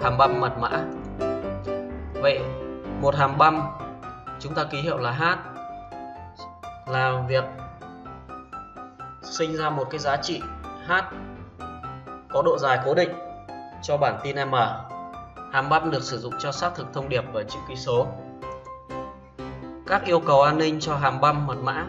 hàm băm mật mã. Vậy một hàm băm chúng ta ký hiệu là H là việc sinh ra một cái giá trị H có độ dài cố định cho bản tin M. Hàm băm được sử dụng cho xác thực thông điệp và chữ ký số. Các yêu cầu an ninh cho hàm băm mật mã.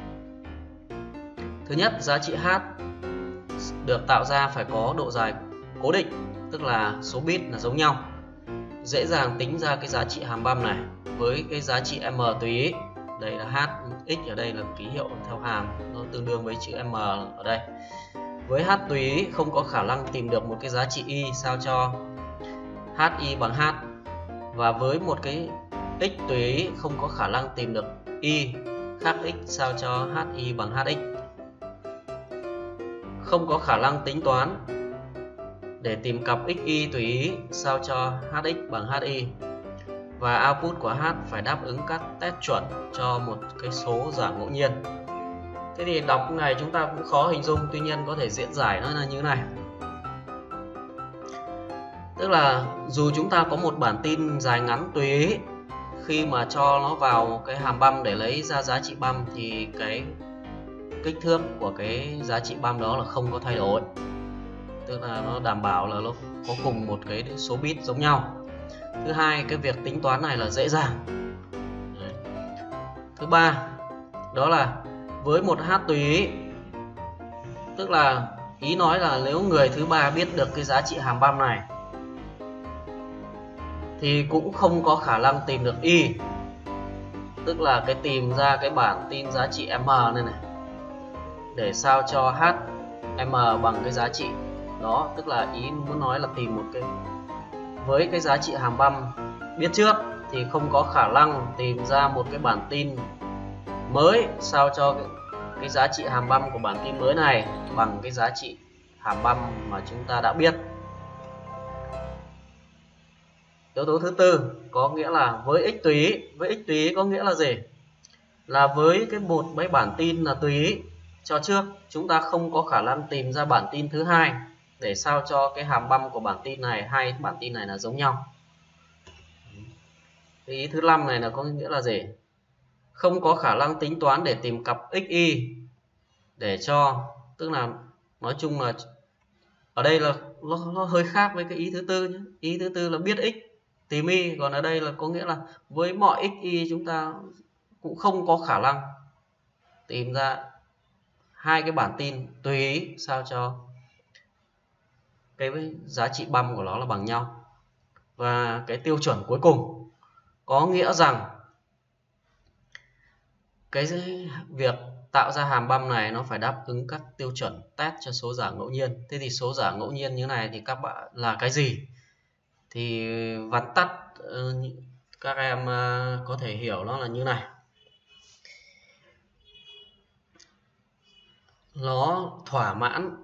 Thứ nhất, giá trị H được tạo ra phải có độ dài cố định, tức là số bit là giống nhau. Dễ dàng tính ra cái giá trị hàm băm này với cái giá trị M tùy ý. Đây là H, X ở đây là ký hiệu theo hàm, nó tương đương với chữ M ở đây. Với H tùy ý không có khả năng tìm được một cái giá trị Y sao cho HI bằng H. Và với một cái X tùy ý không có khả năng tìm được Y khác X sao cho HI bằng HX. Không có khả năng tính toán để tìm cặp XY tùy ý sao cho HX bằng HI. Và output của H phải đáp ứng các test chuẩn cho một cái số giả ngẫu nhiên. Thế thì đọc này chúng ta cũng khó hình dung, tuy nhiên có thể diễn giải nó là như thế này. Tức là dù chúng ta có một bản tin dài ngắn tùy ý, khi mà cho nó vào cái hàm băm để lấy ra giá trị băm thì cái kích thước của cái giá trị băm đó là không có thay đổi. Tức là nó đảm bảo là nó có cùng một cái số bit giống nhau. Thứ hai, cái việc tính toán này là dễ dàng. Đấy. Thứ ba, đó là với một H tùy ý, tức là ý nói là nếu người thứ ba biết được cái giá trị hàm băm này thì cũng không có khả năng tìm được Y, tức là cái tìm ra cái bản tin giá trị M này này để sao cho H M bằng cái giá trị đó. Tức là ý muốn nói là tìm một cái với cái giá trị hàm băm biết trước thì không có khả năng tìm ra một cái bản tin mới sao cho cái giá trị hàm băm của bản tin mới này bằng cái giá trị hàm băm mà chúng ta đã biết. Yếu tố thứ tư có nghĩa là với x tùy ý. Với x tùy ý có nghĩa là gì? Là với cái một mấy bản tin là tùy ý cho trước, chúng ta không có khả năng tìm ra bản tin thứ hai để sao cho cái hàm băm của bản tin này hai bản tin này là giống nhau. Cái ý thứ năm này là có nghĩa là gì? Không có khả năng tính toán để tìm cặp XY để cho, tức là nói chung là ở đây là nó hơi khác với cái ý thứ tư nhé. Ý thứ tư là biết x tìm y, còn ở đây là có nghĩa là với mọi x y chúng ta cũng không có khả năng tìm ra hai cái bản tin tùy ý sao cho cái giá trị băm của nó là bằng nhau. Và cái tiêu chuẩn cuối cùng có nghĩa rằng cái việc tạo ra hàm băm này nó phải đáp ứng các tiêu chuẩn test cho số giả ngẫu nhiên. Thế thì số giả ngẫu nhiên như này thì các bạn là cái gì? Thì vắn tắt các em có thể hiểu nó là như này. Nó thỏa mãn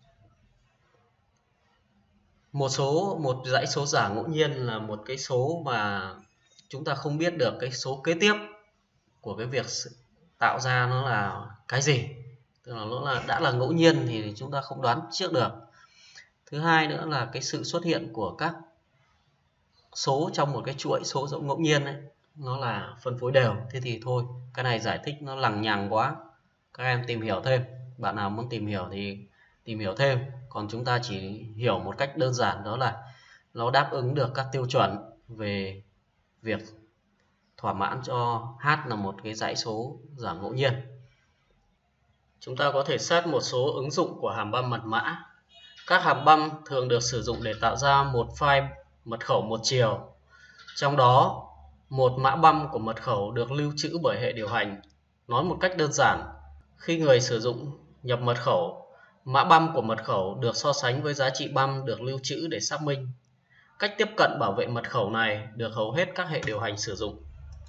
một dãy số giả ngẫu nhiên là một cái số mà chúng ta không biết được cái số kế tiếp của cái việc tạo ra nó là cái gì. Tức là nó đã là ngẫu nhiên thì chúng ta không đoán trước được. Thứ hai nữa là cái sự xuất hiện của các số trong một cái chuỗi số ngẫu nhiên ấy, nó là phân phối đều. Thế thì thôi, cái này giải thích nó lằng nhằng quá, các em tìm hiểu thêm. Bạn nào muốn tìm hiểu thì tìm hiểu thêm, còn chúng ta chỉ hiểu một cách đơn giản, đó là nó đáp ứng được các tiêu chuẩn về việc thỏa mãn cho H là một cái dãy số giả ngẫu nhiên. Chúng ta có thể xét một số ứng dụng của hàm băm mật mã. Các hàm băm thường được sử dụng để tạo ra một file mật khẩu một chiều. Trong đó, một mã băm của mật khẩu được lưu trữ bởi hệ điều hành. Nói một cách đơn giản, khi người sử dụng nhập mật khẩu, mã băm của mật khẩu được so sánh với giá trị băm được lưu trữ để xác minh. Cách tiếp cận bảo vệ mật khẩu này được hầu hết các hệ điều hành sử dụng.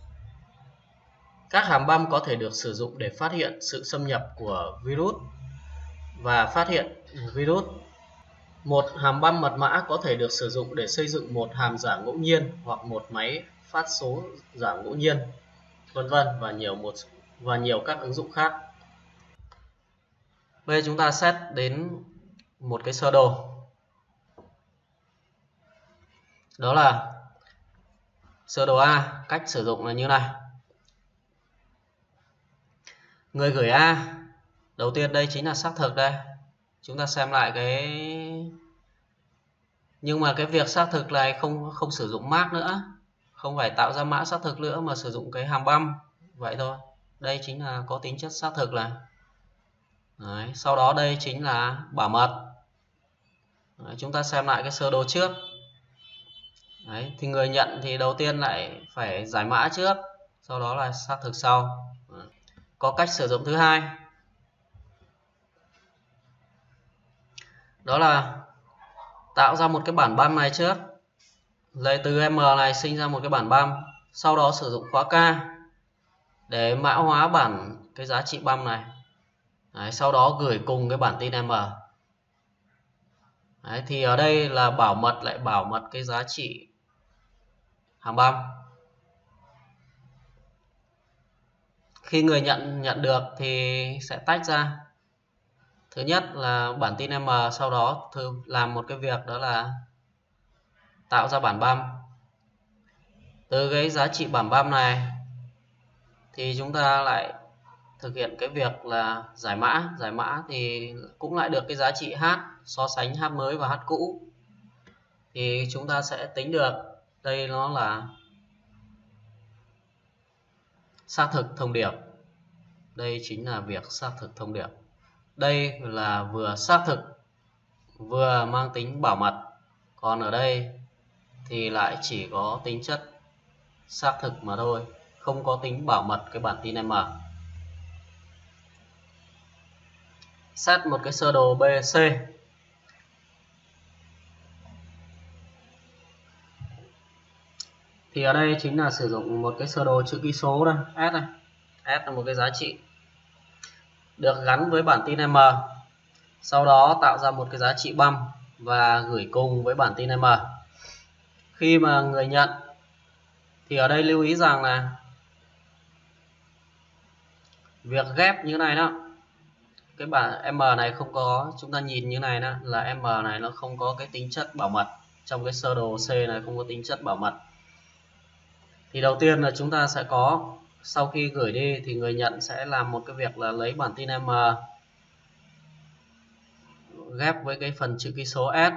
Các hàm băm có thể được sử dụng để phát hiện sự xâm nhập của virus và phát hiện virus. Một hàm băm mật mã có thể được sử dụng để xây dựng một hàm giả ngẫu nhiên hoặc một máy phát số giả ngẫu nhiên, vân vân, và nhiều các ứng dụng khác. Bây giờ chúng ta xét đến một cái sơ đồ. Đó là sơ đồ A. Cách sử dụng là như này. Người gửi A, đầu tiên đây chính là xác thực đây. Chúng ta xem lại cái, nhưng mà cái việc xác thực này không sử dụng mác nữa, không phải tạo ra mã xác thực nữa mà sử dụng cái hàm băm vậy thôi. Đây chính là có tính chất xác thực này. Đấy, sau đó đây chính là bảo mật. Đấy, chúng ta xem lại cái sơ đồ trước. Đấy, thì người nhận thì đầu tiên lại phải giải mã trước, sau đó là xác thực sau. Đấy. Có cách sử dụng thứ hai, đó là tạo ra một cái bản băm này trước, lấy từ M này sinh ra một cái bản băm, sau đó sử dụng khóa K để mã hóa bản cái giá trị băm này. Đấy, sau đó gửi cùng cái bản tin M. Đấy, thì ở đây là bảo mật lại bảo mật cái giá trị hàm băm. Khi người nhận được thì sẽ tách ra. Thứ nhất là bản tin M, sau đó làm một cái việc đó là tạo ra bản băm. Từ cái giá trị bản băm này thì chúng ta lại thực hiện cái việc là giải mã. Giải mã thì cũng lại được cái giá trị H, so sánh H mới và H cũ. Thì chúng ta sẽ tính được đây nó là xác thực thông điệp. Đây chính là việc xác thực thông điệp. Đây là vừa xác thực vừa mang tính bảo mật. Còn ở đây thì lại chỉ có tính chất xác thực mà thôi, không có tính bảo mật cái bản tin M. Xét một cái sơ đồ BC. Thì ở đây chính là sử dụng một cái sơ đồ chữ ký số đây, S này. S là một cái giá trị được gắn với bản tin M. Sau đó tạo ra một cái giá trị băm và gửi cùng với bản tin M. Khi mà người nhận thì ở đây lưu ý rằng là việc ghép như này đó, cái bản M này không có, chúng ta nhìn như này đó là M này nó không có cái tính chất bảo mật. Trong cái sơ đồ C này không có tính chất bảo mật. Thì đầu tiên là chúng ta sẽ có, sau khi gửi đi thì người nhận sẽ làm một cái việc là lấy bản tin M ghép với cái phần chữ ký số S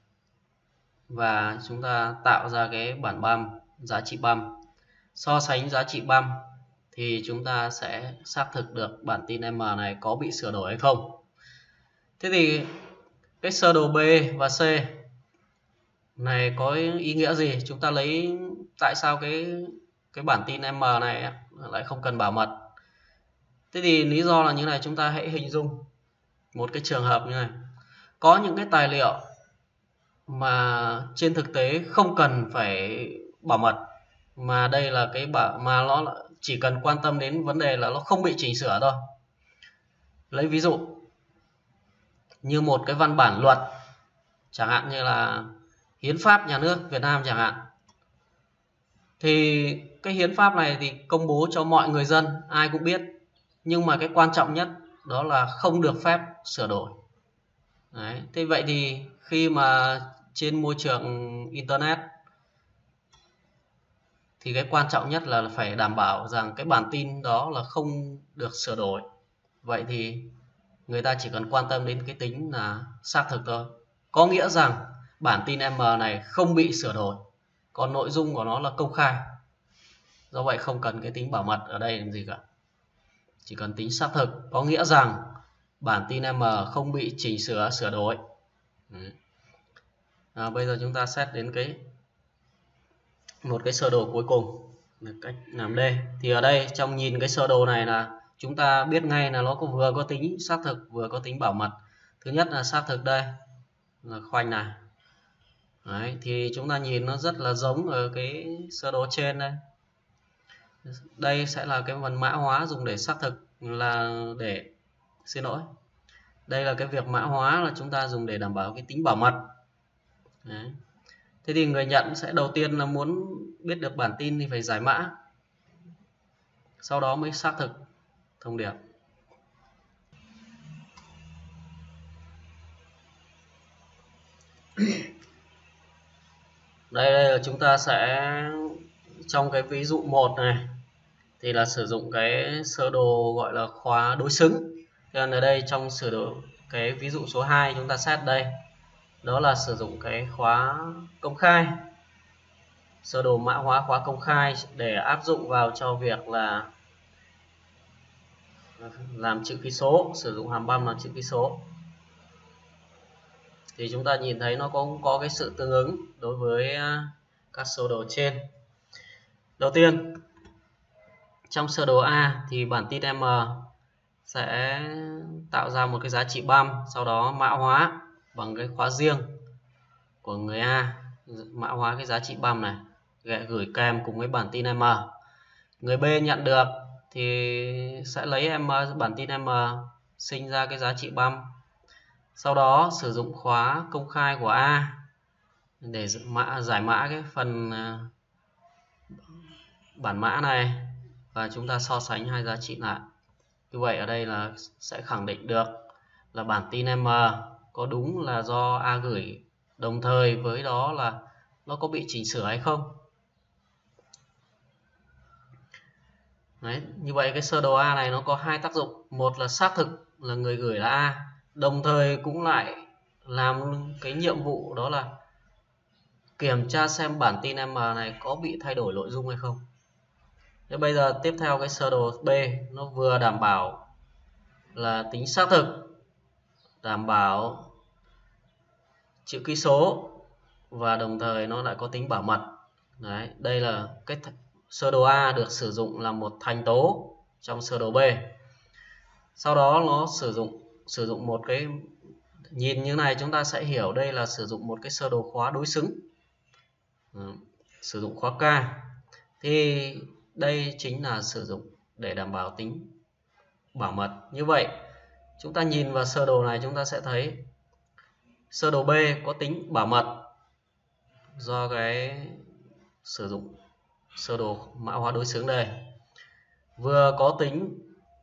và chúng ta tạo ra cái bản băm, giá trị băm. So sánh giá trị băm thì chúng ta sẽ xác thực được bản tin M này có bị sửa đổi hay không. Thế thì cái sơ đồ B và C này có ý nghĩa gì? Chúng ta lấy, tại sao cái bản tin M này lại không cần bảo mật? Thế thì lý do là như này, chúng ta hãy hình dung một cái trường hợp như này. Có những cái tài liệu mà trên thực tế không cần phải bảo mật, mà đây là cái mà nó chỉ cần quan tâm đến vấn đề là nó không bị chỉnh sửa thôi. Lấy ví dụ như một cái văn bản luật, chẳng hạn như là hiến pháp nhà nước Việt Nam chẳng hạn. Thì cái hiến pháp này thì công bố cho mọi người dân, ai cũng biết. Nhưng mà cái quan trọng nhất đó là không được phép sửa đổi. Đấy. Thế vậy thì khi mà trên môi trường Internet thì cái quan trọng nhất là phải đảm bảo rằng cái bản tin đó là không được sửa đổi. Vậy thì người ta chỉ cần quan tâm đến cái tính là xác thực thôi. Có nghĩa rằng bản tin M này không bị sửa đổi, còn nội dung của nó là công khai. Do vậy không cần cái tính bảo mật ở đây làm gì cả. Chỉ cần tính xác thực, có nghĩa rằng bản tin M không bị chỉnh sửa, sửa đổi. Bây giờ chúng ta xét đến một cái sơ đồ cuối cùng là cách làm đây. Thì ở đây trong nhìn cái sơ đồ này là chúng ta biết ngay là nó vừa có tính xác thực vừa có tính bảo mật. Thứ nhất là xác thực đây là khoanh này. Đấy, thì chúng ta nhìn nó rất là giống ở cái sơ đồ trên đây. Đây sẽ là cái phần mã hóa dùng để xác thực, là để, xin lỗi, đây là cái việc mã hóa là chúng ta dùng để đảm bảo cái tính bảo mật. Đấy. Thế thì người nhận sẽ đầu tiên là muốn biết được bản tin thì phải giải mã, sau đó mới xác thực thông điệp. Đây là chúng ta sẽ trong cái ví dụ 1 này thì là sử dụng cái sơ đồ gọi là khóa đối xứng. Nên ở đây trong sơ đồ cái ví dụ số 2 chúng ta xét đây, đó là sử dụng cái khóa công khai, sơ đồ mã hóa khóa công khai để áp dụng vào cho việc là làm chữ ký số, sử dụng hàm băm làm chữ ký số. Thì chúng ta nhìn thấy nó có cái sự tương ứng đối với các sơ đồ trên. Đầu tiên, trong sơ đồ A thì bản tin M sẽ tạo ra một cái giá trị băm, sau đó mã hóa bằng cái khóa riêng của người A, mã hóa cái giá trị băm này, gửi kèm cùng với bản tin M. Người B nhận được thì sẽ lấy bản tin M sinh ra cái giá trị băm, sau đó sử dụng khóa công khai của A để giải mã cái phần bản mã này và chúng ta so sánh hai giá trị lại. Như vậy ở đây là sẽ khẳng định được là bản tin M có đúng là do A gửi, đồng thời với đó là nó có bị chỉnh sửa hay không. Đấy, như vậy cái sơ đồ A này nó có hai tác dụng. Một là xác thực là người gửi là A, đồng thời cũng lại làm cái nhiệm vụ đó là kiểm tra xem bản tin M này có bị thay đổi nội dung hay không. Thế bây giờ tiếp theo cái sơ đồ B nó vừa đảm bảo là tính xác thực, đảm bảo chữ ký số và đồng thời nó lại có tính bảo mật. Đấy, đây là cái sơ đồ A được sử dụng là một thành tố trong sơ đồ B. Sau đó nó sử dụng một cái, nhìn như này chúng ta sẽ hiểu đây là sử dụng một cái sơ đồ khóa đối xứng, sử dụng khóa K. Thì đây chính là sử dụng để đảm bảo tính bảo mật. Như vậy chúng ta nhìn vào sơ đồ này chúng ta sẽ thấy sơ đồ B có tính bảo mật do cái sử dụng sơ đồ mã hóa đối xứng đây, vừa có tính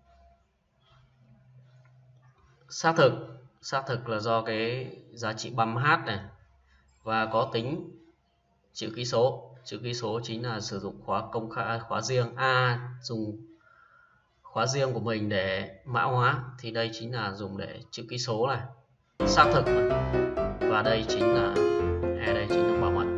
xác thực là do cái giá trị băm H này, và có tính chữ ký số chính là sử dụng khóa công khai, khóa riêng. A dùng khóa riêng của mình để mã hóa thì đây chính là dùng để chữ ký số này, xác thực này. Và đây chính là đây chính là bảo mật.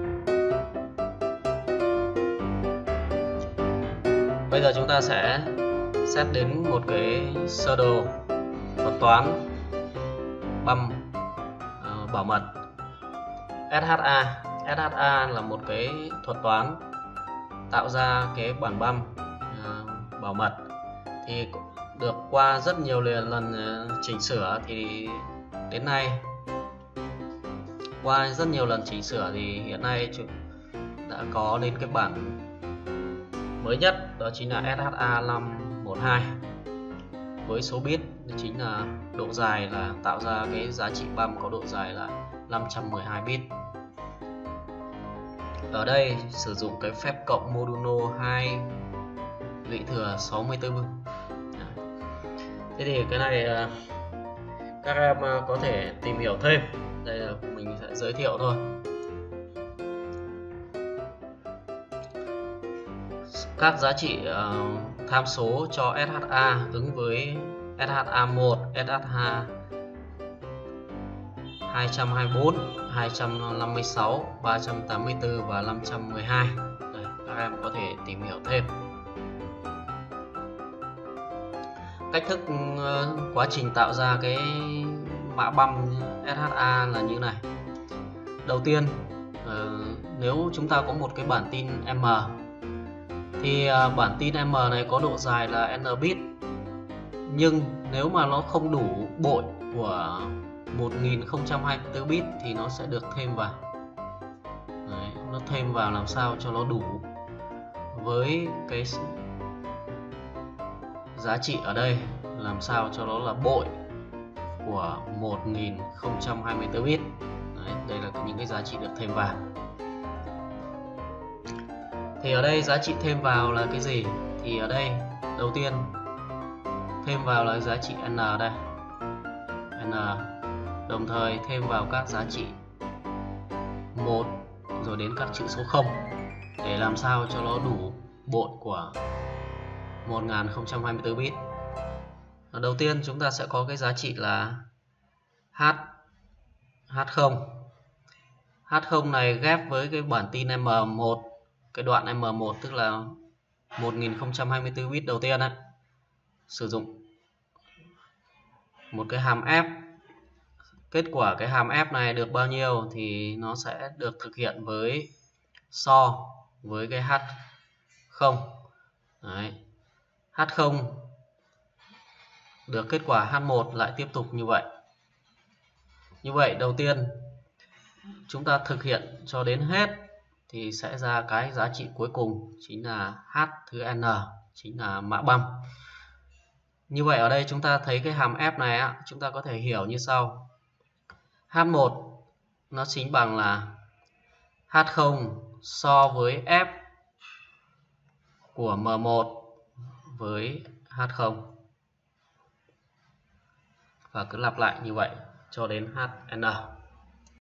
Bây giờ chúng ta sẽ xét đến một cái sơ đồ thuật toán băm bảo mật SHA. SHA là một cái thuật toán tạo ra cái bản băm bảo mật, thì được qua rất nhiều lần chỉnh sửa, thì đến nay qua rất nhiều lần chỉnh sửa thì hiện nay đã có đến cái bản mới nhất, đó chính là SHA 512 với số bit chính là độ dài, là tạo ra cái giá trị băm có độ dài là 512 bit. Ở đây sử dụng cái phép cộng modulo 2 lũy thừa 64. Thế thì cái này các em có thể tìm hiểu thêm. Đây là mình sẽ giới thiệu thôi. Các giá trị tham số cho SHA ứng với SHA1, SHA 224, 256, 384 và 512. Đây, các em có thể tìm hiểu thêm. Cách thức quá trình tạo ra cái mã băm SHA là như này. Đầu tiên, nếu chúng ta có một cái bản tin M thì bản tin M này có độ dài là n bit, nhưng nếu mà nó không đủ bội của 1024 bit thì nó sẽ được thêm vào. Đấy, nó thêm vào làm sao cho nó đủ với cái giá trị ở đây, làm sao cho nó là bội của 1024 bit. Đấy, đây là những cái giá trị được thêm vào. Thì ở đây giá trị thêm vào là cái gì? Thì ở đây đầu tiên thêm vào là giá trị n đây, n, đồng thời thêm vào các giá trị 1 rồi đến các chữ số 0 để làm sao cho nó đủ bội của 1024 bit. Đầu tiên chúng ta sẽ có cái giá trị là H0. H0 này ghép với cái bản tin M1, cái đoạn M1 tức là 1024 bit đầu tiên ấy, sử dụng một cái hàm f. Kết quả cái hàm f này được bao nhiêu thì nó sẽ được thực hiện với so với cái H0. Đấy. H0 được kết quả H1 lại tiếp tục như vậy. Như vậy đầu tiên chúng ta thực hiện cho đến hết thì sẽ ra cái giá trị cuối cùng chính là H thứ N, chính là mã băm. Như vậy ở đây chúng ta thấy cái hàm f này á, chúng ta có thể hiểu như sau. H1 nó chính bằng là H0 so với F của M1 với H0. Và cứ lặp lại như vậy cho đến HN.